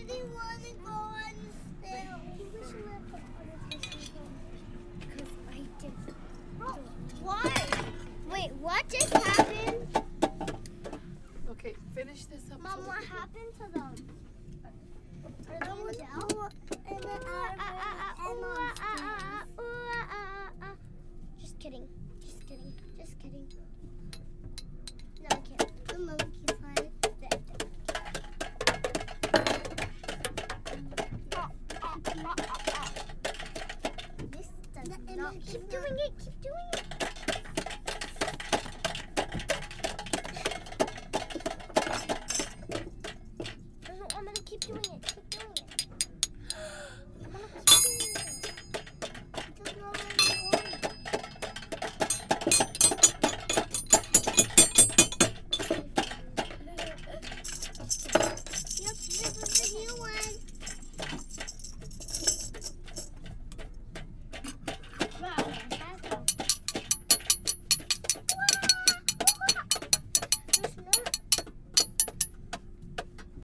didn't want to go on still. Because I did. Oh, why? Wait, what just happened? Okay, finish this up. Mom, what happened to them? Are they in jail? Just kidding. Just kidding. Just kidding. No, I can't. The monkey slide. This does not. Keep doing it. Keep doing it. I'm gonna keep doing it. Keep doing it. I'm gonna keep doing it.